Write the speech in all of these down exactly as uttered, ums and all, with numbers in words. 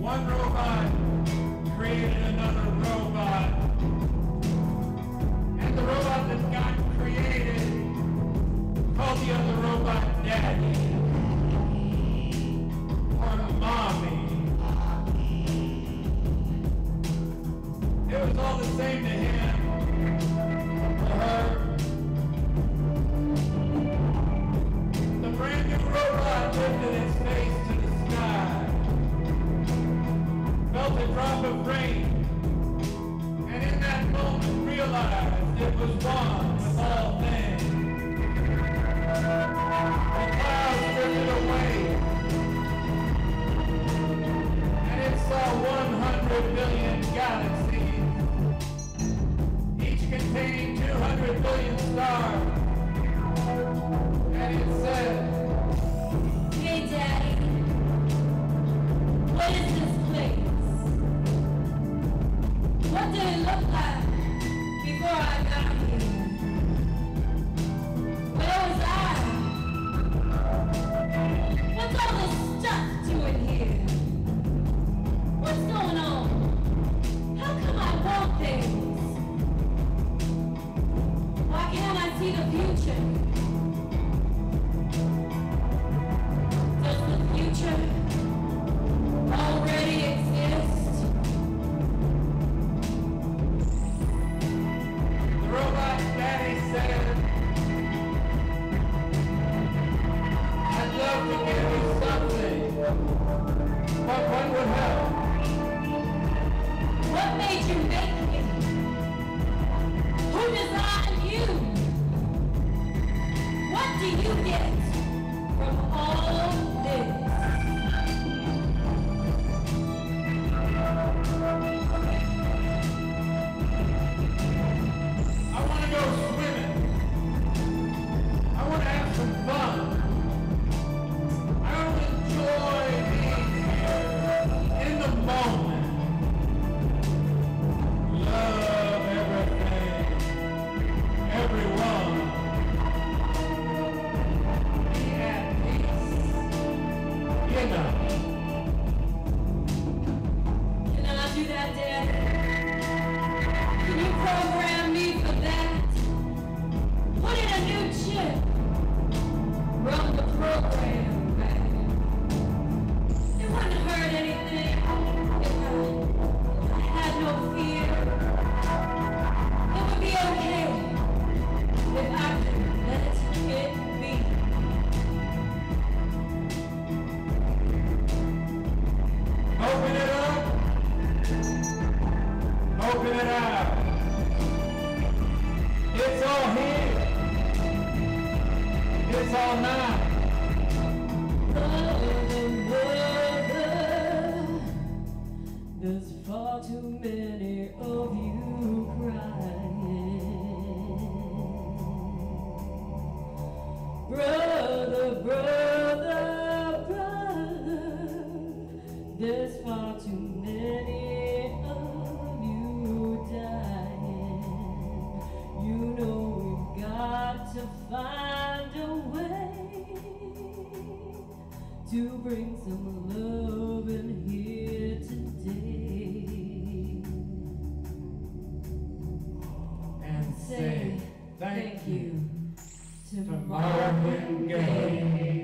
One robot created another robot. And the robot that got created called the other robot Daddy. Or Mommy. It was all the same to him. To her. The brand new robot lifted its face to the sky. Felt a drop of rain, and in that moment realized it was one with all things. The clouds drifted away, and it saw one hundred billion galaxies, each containing two hundred billion stars, and it said, "Hey Daddy, what is this place? What did it look like before I got here? Where was I? What's all this stuff doing here? What's going on? How come I want things? Why can't I see the future? Does the future already exist?" Robot Daddy said, "I'd love to give you something, but what would help?" What made you make me? Who designed you? What do you get from all this? I want to go swimming. I want to have some fun. I want to enjoy being here in the moment. Love everything, everyone. Be at peace. You know. Can I do that, Dad? Can you program me for that? Put in a new chip. Run the program back. It wouldn't hurt anything if I, if I had no fear. It would be okay if I could let it be. Open it up. Open it out. It's all here. It's all mine. There's far too many of you crying. Brother, brother, brother, there's far too many of you dying. You know we've got to find a way to bring some love in here today. And say thank you to to Marvin Gaye.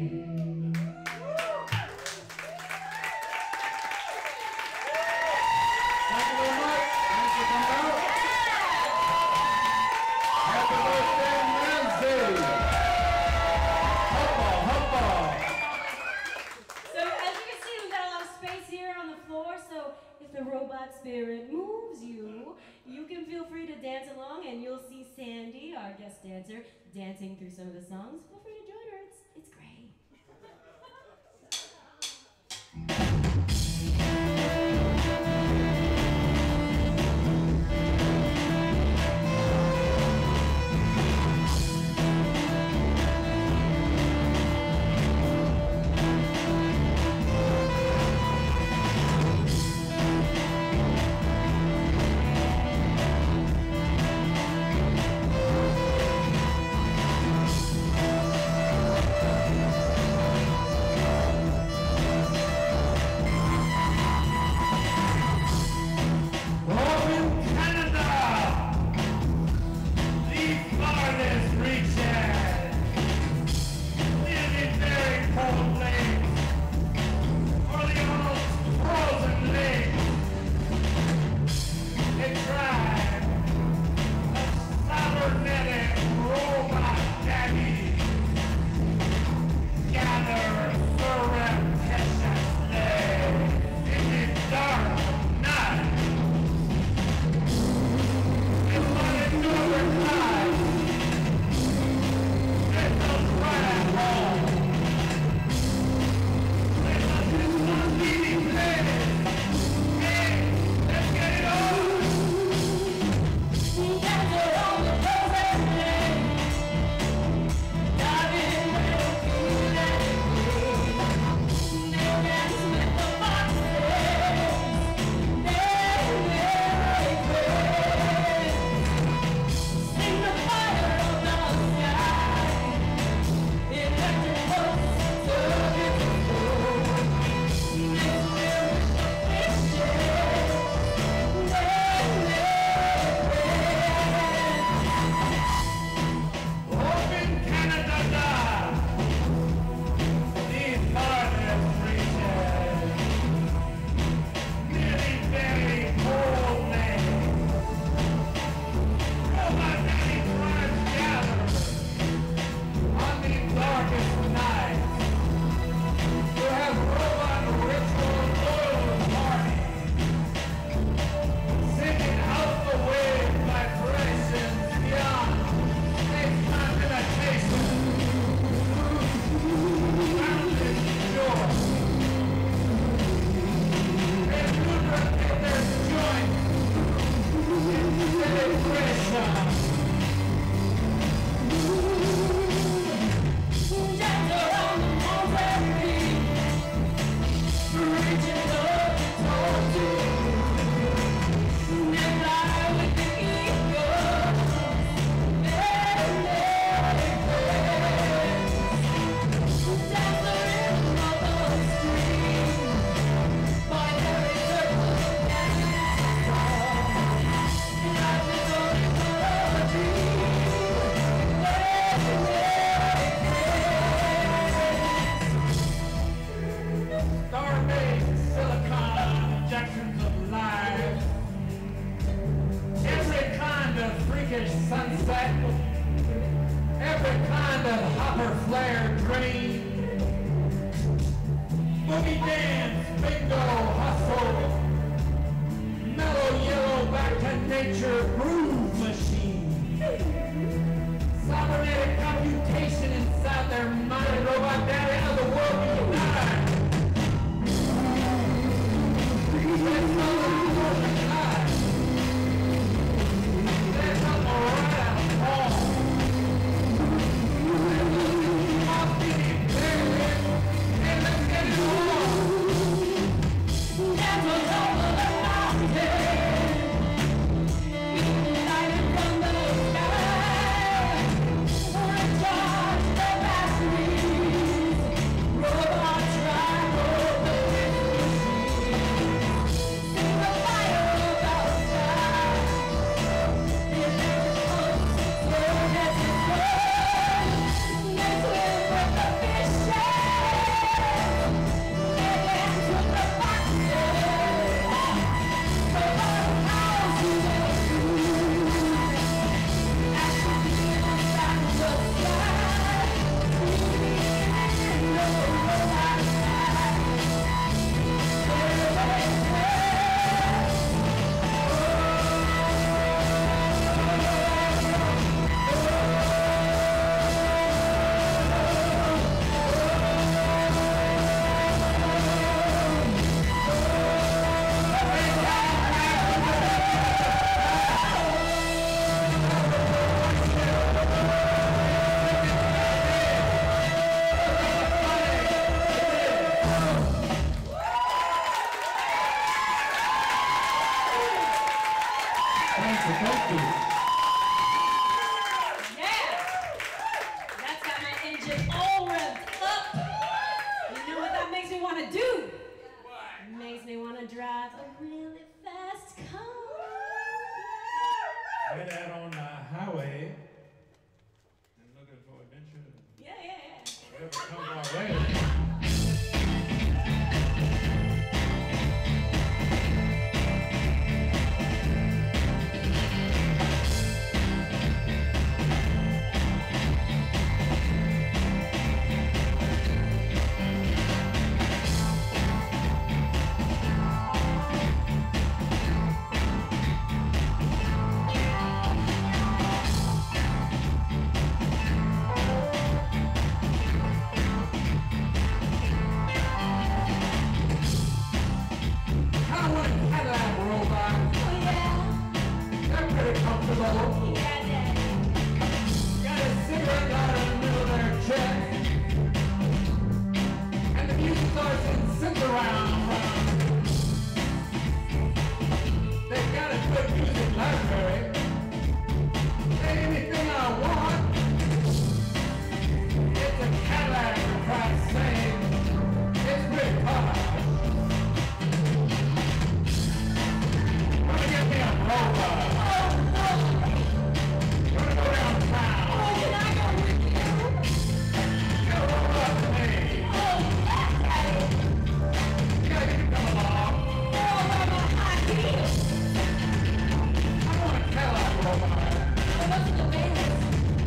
Thank you very much. Thanks for coming out. Happy birthday, Nancy. Hoppa, hoppa. So as you can see, we've got a lot of space here on the floor, so if the robot spirit moves you, you can feel free to dance along, and you'll see Sandy, our guest dancer, dancing through some of the songs. Feel free to join her. It's, it's great. Thank freakish sunset, every kind of hopper flare dream, boogie dance, bingo, hustle, mellow yellow back to nature groove machine, cybernetic computation inside their mind, robot daddy out of the world will die. There's no more life. There's no more right out of home. I'll be there, and let's get it on. Never over the mountain, lighted from the sky. Recharge the batteries, robots ride over the machines. Sing the fire of outside. The electric slow as it goes. They swim with the fishes. They dance with the foxes. So far house you will do. Action in the sky. Screaming in the robot sky. Thank you, thank you. Yeah! That's got my engine all revved up. You know what that makes me want to do? It makes me want to drive a really fast car. Head out on the highway and looking for adventure. Yeah, yeah, yeah. Whatever comes our way. I want a Cadillac robot. Oh, yeah. They're pretty comfortable. Yeah, Daddy. Got a cigarette lighter in the middle of their chest. And the music starts in synth around. They've got a good music library. Anything I want. It's a Cadillac, for Christ's sake. It's pretty posh. Wanna get me a robot? Oh, no. Wanna go downtown? Oh, can I go with you? Get a robot to me. Oh, yeah, Daddy. Yeah, you can come along. Oh, where my high heels? I want a Cadillac robot. Oh, what's the basis?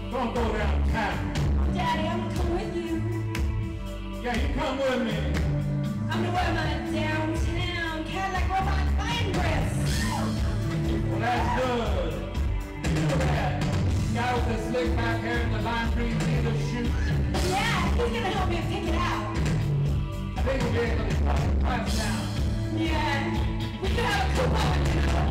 Gonna go downtown. Daddy, I'm gonna come with you. Yeah, you come with me. I'm gonna wear my downtown Cadillac robot flying dress. Well, that's good. You know that guy with the slick back hair and the lime green leather shoes? Yeah, he's gonna help me pick it out. I think we'll be able to price down. Yeah, we could have a coupon, you know.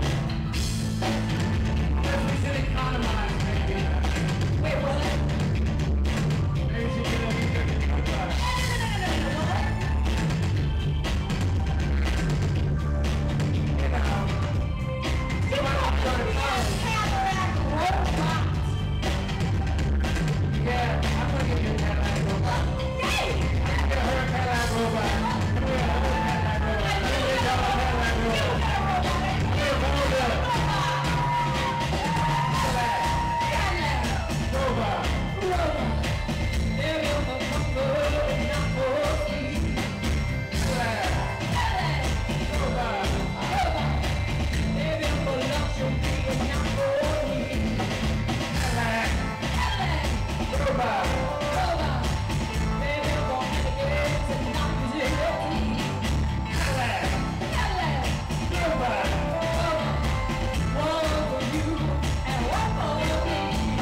Yes, we should economize, maybe. Wait, what? Maybe we should get a little bit of price. No, no, no, no, no, no, what? You know. You call me a Cadillac robot. Yeah, I'm gonna give you a Cadillac robot. Yay! Get her a Cadillac robot. Come here, have a Cadillac robot. Let me get y'all a Cadillac robot. Here, come over there. Cadillac. Robot. Robot. There is a bunker not for me. Cadillac. Cadillac. Robot. Robot. There is a luxury not for me. Cadillac. Cadillac. Robot. Robot. There is a renegades and not Cherokee. Cadillac. Cadillac. Robot. Robot. One for you and one for me.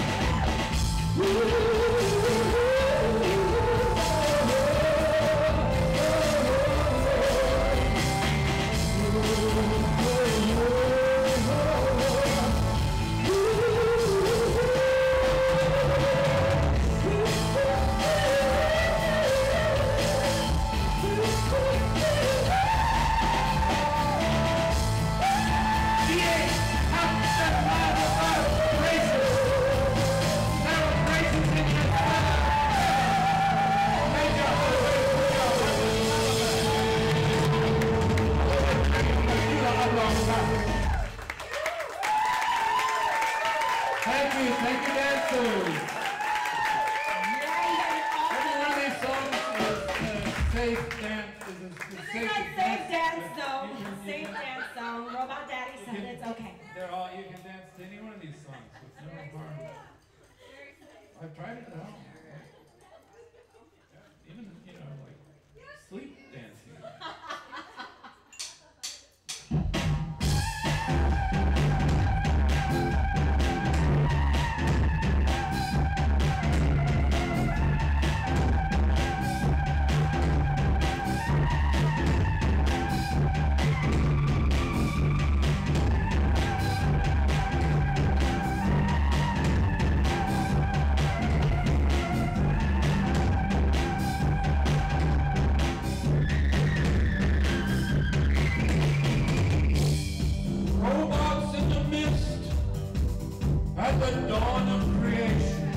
Thank you, thank you, dancers. Every one of these songs is a safe dance. Is a, is This is safe a safe dance song. You- you- Safe dance song. Robot Daddy said it's okay. They're all, you can dance to any one of these songs with no harm. I've tried it at home. Even, you know, like sleep dancing. Robots in the mist at the dawn of creation,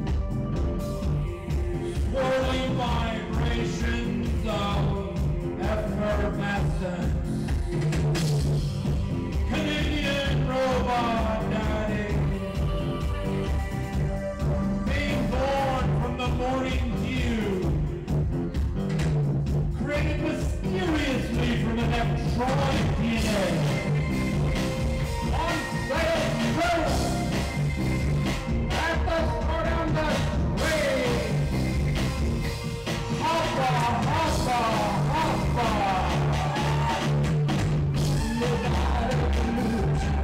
swirling vibrations of effervescence. Canadian robot daddy, being born from the morning dew, created mysteriously from electronic P N A. On sale first, at the start on the train. Hoppa, hoppa, hoppa. Look at the solution.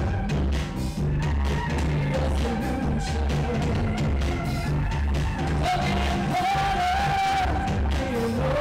The solution. Looking at corners, you know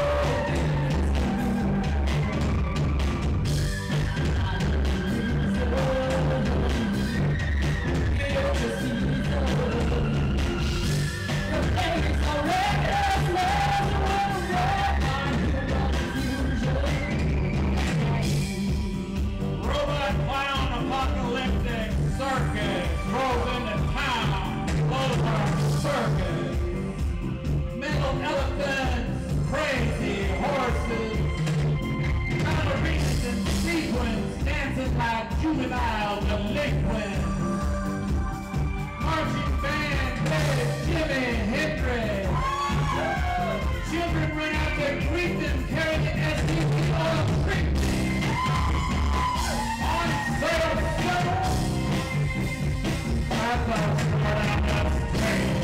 Robot clown apocalyptic circus rolls into town, blows our circus. Metal elephants, crazy horses, ballerinas in sequins dancing like juvenile delinquents. Marching band led Jimi Hendrix. Children run out to greet them carrying the S U V oil treatment. On sale, summer. That's a start on the train.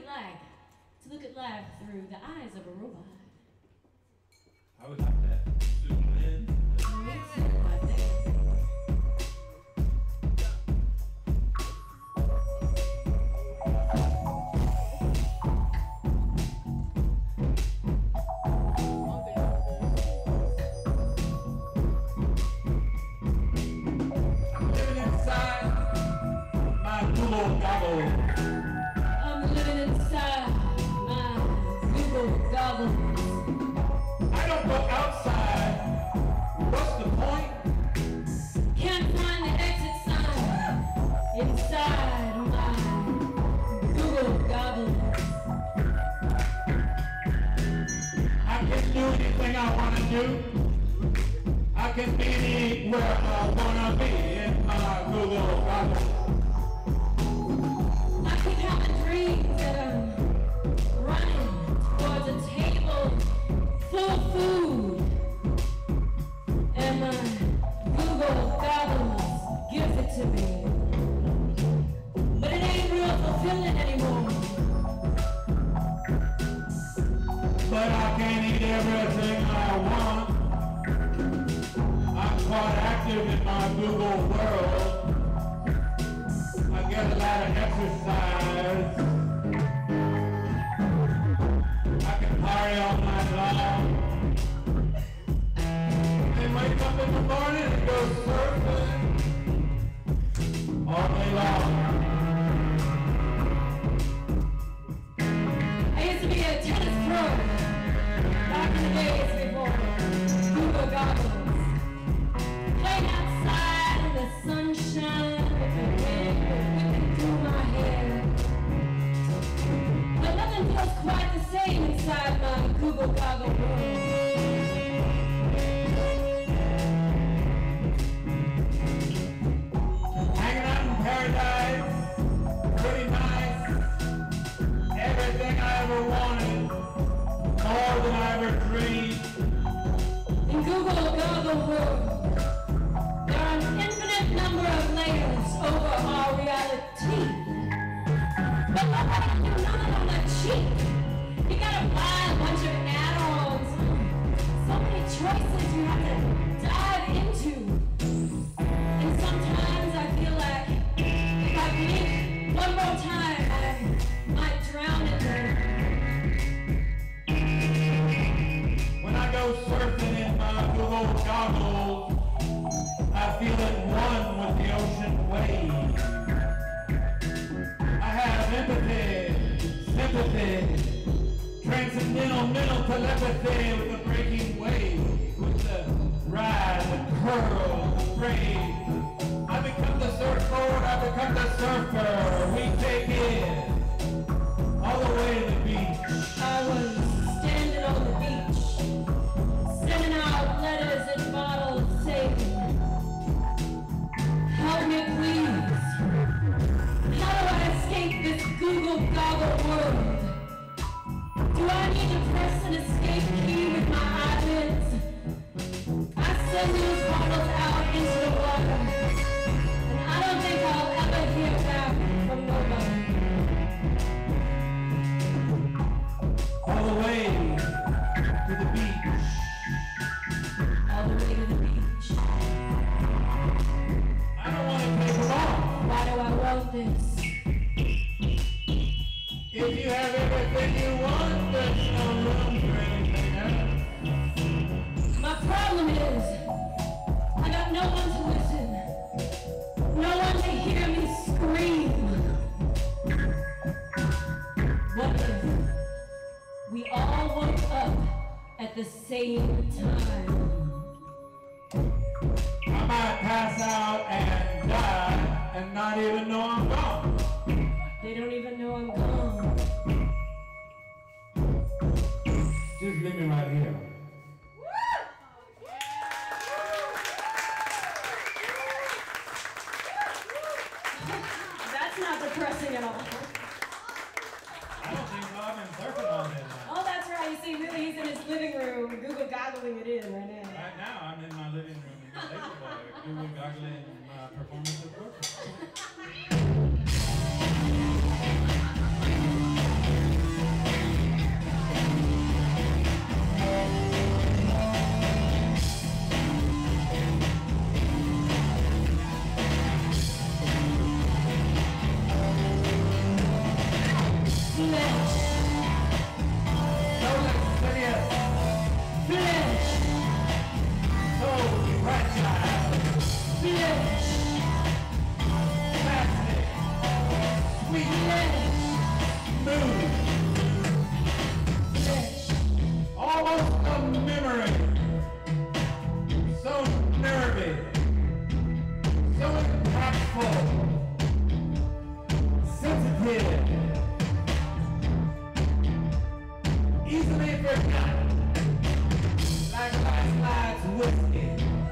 it like to look at life through the eyes of a robot? I would like that. Zoom in. Me too, I think. I can be anywhere I wanna be in my Google Goggle. I keep having dreams that I'm running towards a table full of food, and my Google Goggles gives it to me. But it ain't real fulfilling anymore. But I can't eat everything I want. I'm quite active in my Google world. I get a lot of exercise. I can party all night long. And wake up in the morning and go surfing all day long. I used to be a tennis pro back in the days before Google Goggles. Playing outside in the sunshine with the wind whipping through my hair. But nothing feels quite the same inside my Google Goggle world. Hanging out in paradise, pretty nice. Everything I ever wanted, more than I ever dreamed. In Google Goggle world, there are an infinite number of layers over our reality. But nobody can do nothing on the cheap. You gotta buy a bunch of add-ons. So many choices you have to dive into. And sometimes I feel like if I blink one more time, I might drown in there. When I go surfing in my Google Goggles, I feel at one with the ocean wave. I have empathy, sympathy, transcendental mental telepathy with the breaking wave, with the ride, the curl, the braid. I become the surfboard, I become the surfer. We take it all the way to the beach. I was standing on the beach, sending out letters and bottles saying, help me please. How do I escape this Google Goggle world? Do I need to press an escape key with my eyelids? I send these bottles out into the water, and I don't think I'll ever hear back from nobody. All the way to the beach. All the way to the beach. I don't want to take it off. Why do I want this? If you have everything you want, there's no room for anything else. My problem is, I got no one to listen. No one to hear me scream. What if we all woke up at the same time? I might pass out and die and not even know I'm gone. They don't even know I'm gone. Just leave me right here. That's not depressing at all. I don't think so. I've been surfing all day now. Oh, that's right. You see, really, he's in his living room, Google goggling it in right now. Right now, I'm in my living room in the laser bar, Google goggling my performance of VORTEX. forgotten, like last night's whiskey.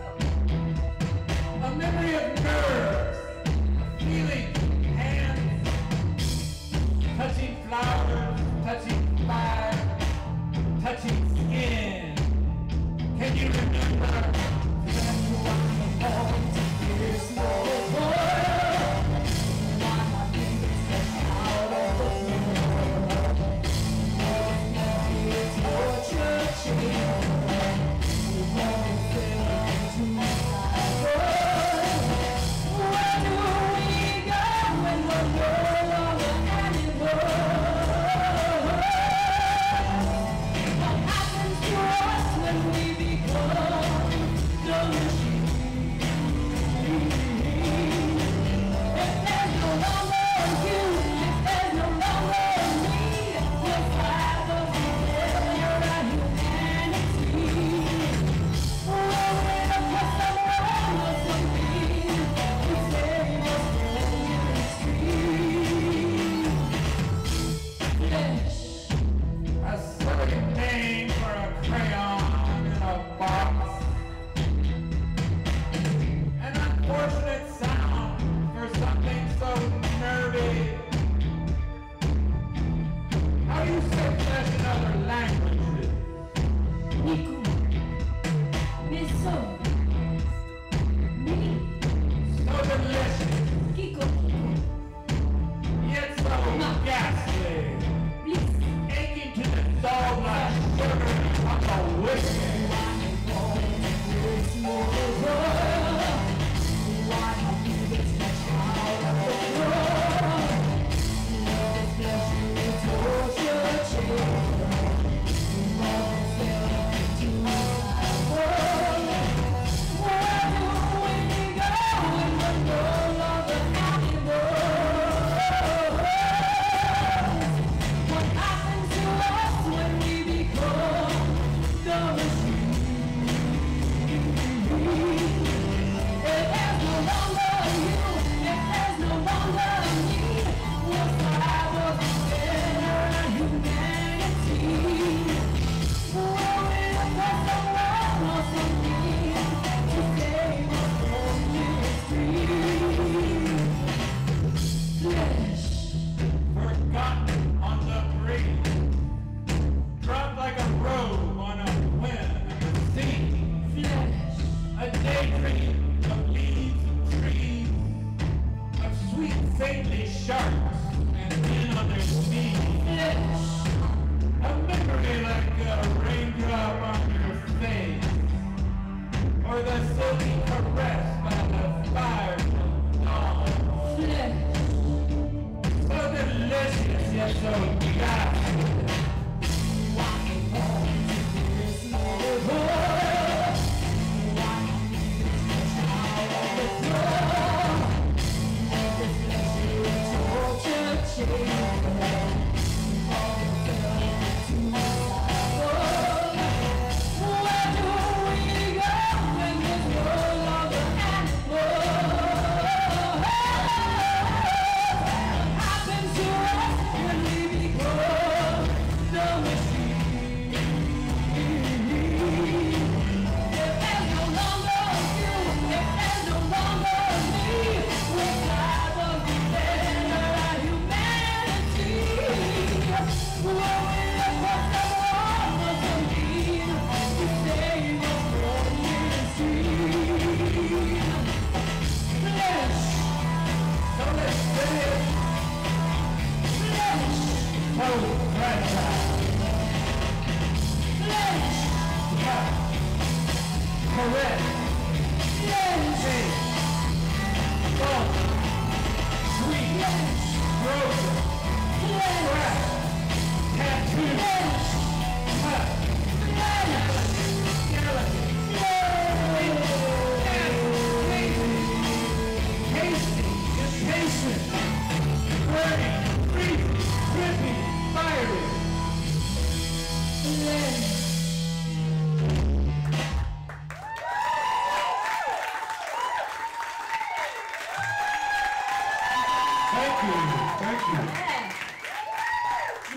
A memory of nerves, feeling hands, touching flowers, touching fire, touching skin. Can you remember that you want me home to this world? Why my fingers stretch out of the floor? It's torture chamber. You won't fit into my world. Where do we go when we're no longer animals? What happens to us when we become the machine? If there's no longer you, if there's no longer me, we'll fight the failure of humanity. We'll win up for someone or something to save us from the extreme. Flesh. A certain name for a crayon in a box. An unfortunate sound for something so nervy. How do you say flesh in other languages? Niku. Miso. Mini. So delicious, Kiko. yet so ghastly. Bliss. Aching to dissolve like sugar on the whiskey. What happens to us when we become the machine? If there's no longer you, if there's no longer me, we'll fly the failure of humanity. We'll win up for someone or something to save us from the extreme. Flesh. Forgotten on the breeze, dropped like a robe on a whim in the sea. Flesh. A daydream of leaves and trees, of sweet faintly sharks and men on their knees. Flesh. A memory like a raindrop on your face, or the silky caress by the fire of dawn. Flesh. So delicious yet so ghastly. Walking home to this neighborhood. Why you need to stretch out on the floor? Make this fleshy torture chamber. All fell into my world. Where do we go when there's no longer animals? What happens to us when we become the machine? If there's no longer you, if there's no longer me, we'll fly the failure of humanity. We'll win up for someone or something to save us from the extreme. Flesh. So let's say it. Flesh. So fragile. Flesh. Yeah. Correct. Flesh. Soft. Sweet. Frozen. Crack. Tattoo. Cut. Skeleton. Tasty. Impatient. Burning. Freezing. Dripping. Fiery. Flesh. Thank you. Thank you.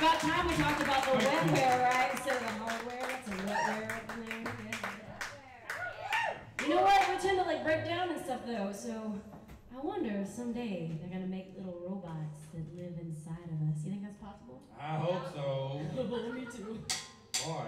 about time we talked about the wetware, right? Instead of the hardware, that's a wetware up in there. Yeah. You know what? We tend to like break down and stuff though, so I wonder if someday they're gonna make little robots that live inside of us. You think that's possible? I hope so. Me too. Boy.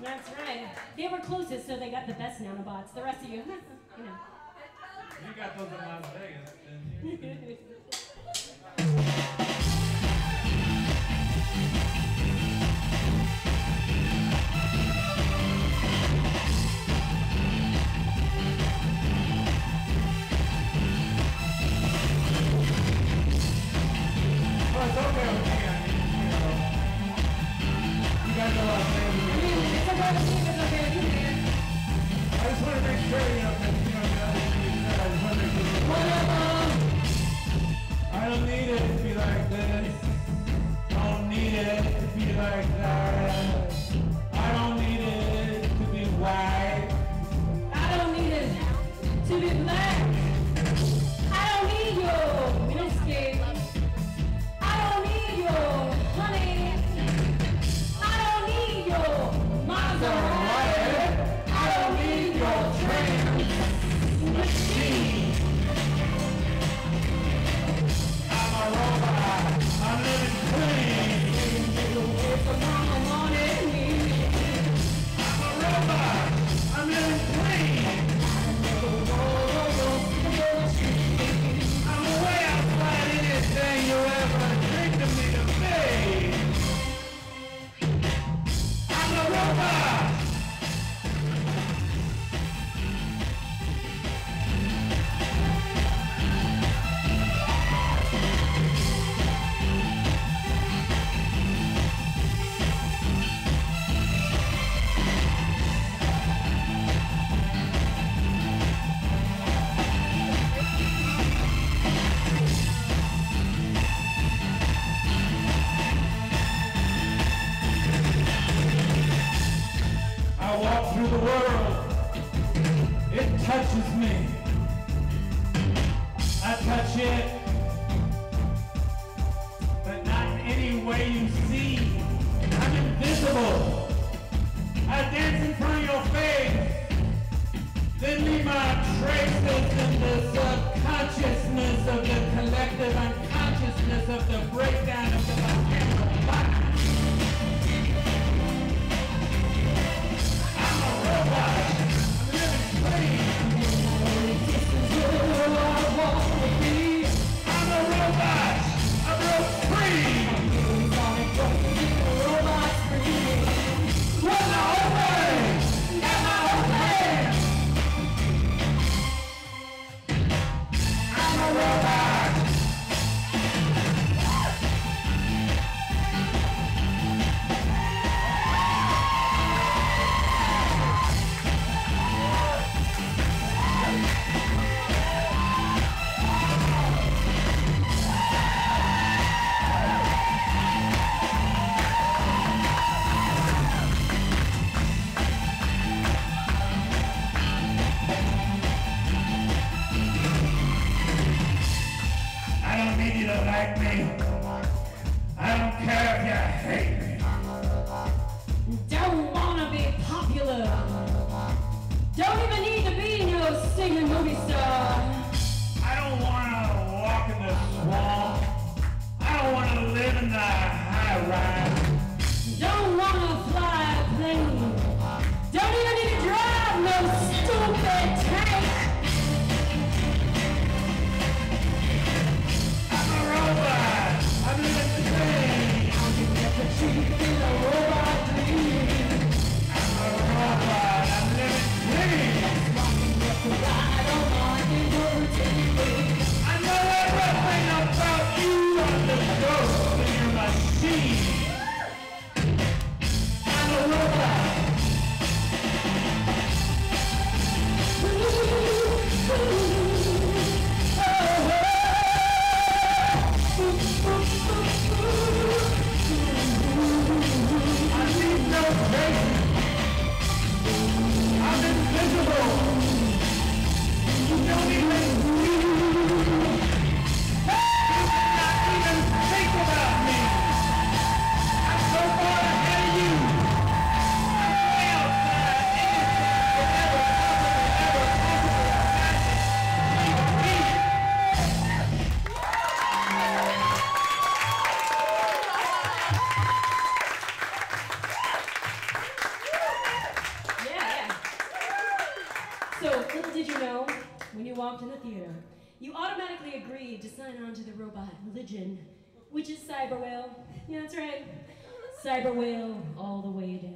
That's right. They were closest, so they got the best nanobots. The rest of you, you know. You got those in Las Vegas, didn't you? Well, it's okay with me. I mean, you know, you guys know Las Vegas. I mean, it's okay with me if it's okay with you, man. I just want to make sure, you know, that, you know, the other thing you said, I just want to make sure. Whatever. I don't need it to be like this. I don't need it to be like that. I don't need it to be white. I don't need it to be black. I don't need your miniskirt. I don't need your honey. I don't need your Maserati. I don't need your trans machine. I'm a robot. I'm living clean. Mama wanted me. I'm a robot. I'm living clean. I'm way outside anything you ever dreamed of me to be. I'm a robot. I walk through the world, it touches me. I touch it, but not in any way you see. I'm invisible. I dance in front of your face, then leave my traces in the subconsciousness of the collective unconsciousness of the breakdown of the volcano body. I'm a robot. I'm living clean. This is who I want to be. I'm a robot. I'm real free. Robots free. What's the whole thing? Got my own plan. I'm a robot. I don't need you to like me. I don't care if you hate me. Don't wanna be popular. Don't even need to be no singing movie star. I don't want to walk in the swamp. I don't want to live in the high rise. Don't wanna fly a plane. Don't even need to drive no stupid tank. I'm a robot. I'm living clean. I'll give you the tree. automatically agreed to sign on to the robot religion, which is Cyber Whale. Yeah, that's right. Cyber Whale all the way down.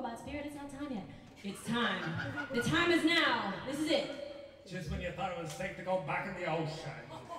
robot spirit, it's not time yet. It's time. The time is now. This is it. Just when you thought it was safe to go back in the ocean.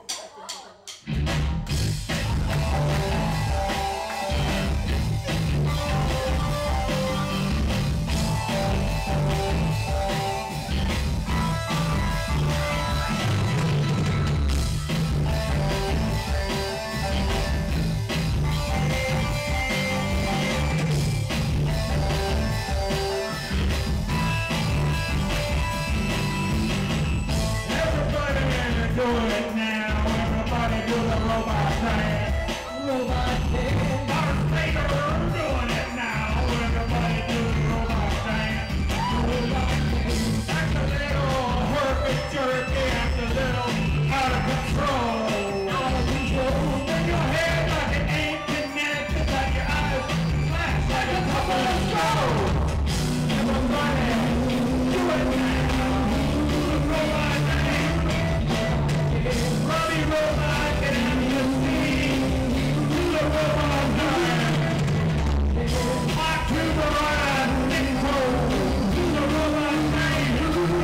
Do it now, everybody do the robot dance. Robot dance. Darth Vader doing it now, everybody do the robot dance. Robot dance. Act a little herpy jerky, act a little out of control. Out of control. Bring your head like it ain't connected, like your eyes flash like a couple of strobes. Everybody do it now, do the robot dance. Robbie Robot, get out of your seat. Do the robot dance. Walk to the right, stick cold. Do the robot dance.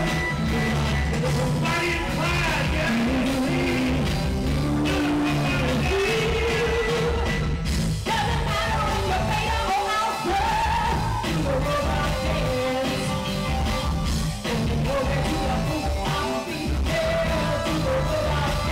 Body and pride, get out of your seat. Do the robot dance. Doesn't matter if you're beta or alpha. Do the robot dance. And you know that you are both, I'll be there. Do the robot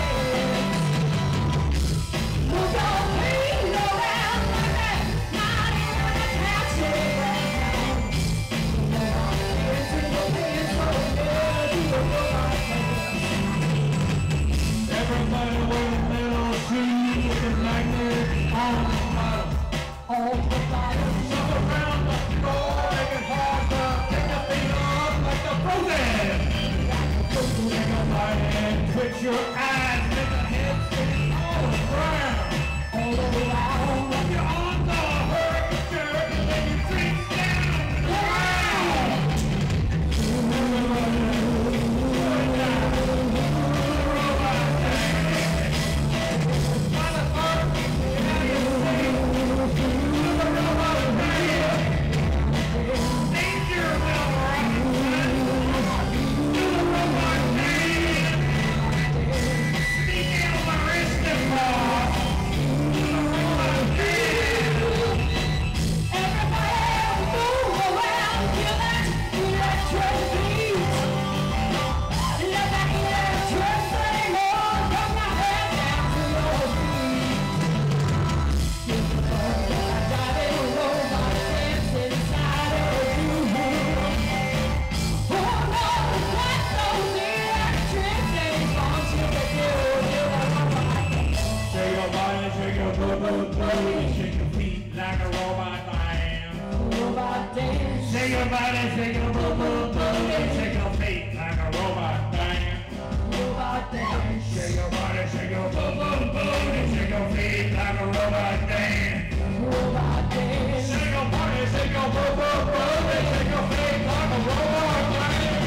everybody with a little tree with a magnet on the bottom. On the bottom. Jump around the floor, make it hard to pick your feet up like the frozen. Everybody twitch your eyes, make the head spin all around. All around. Rub your arms all hurt, jerk, and then you drink down the ground. Everybody, put it down. Shake your feet like a robot dance. Robot dance. Shake your body, shake your boo boo booty. Shake your feet like a robot dance. Robot dance. Shake your body, shake your boo boo booty. Shake your feet like a robot dance. Robot dance. Shake your body, shake your boo boo booty. Shake your feet like a robot dance.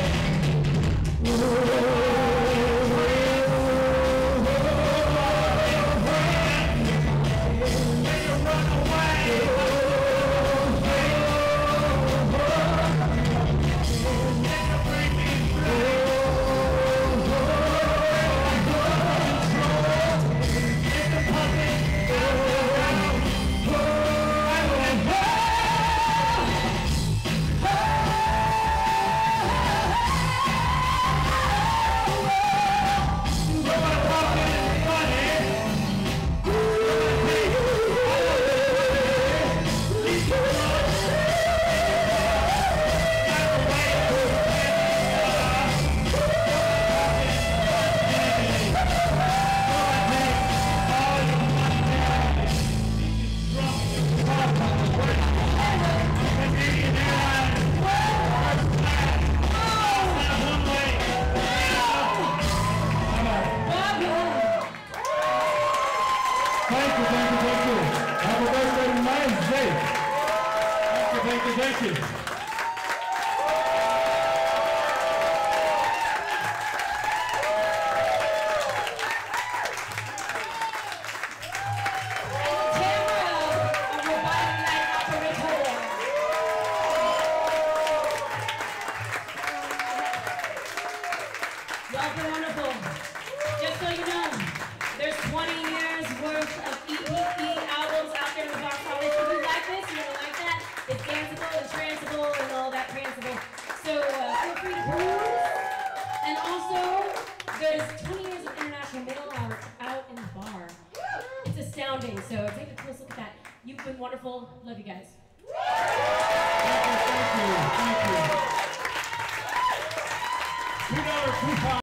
Thank you. surroundings. So take a close look at that. You've been wonderful. Love you guys. Thank you, thank you, thank you. Two dollars coupon.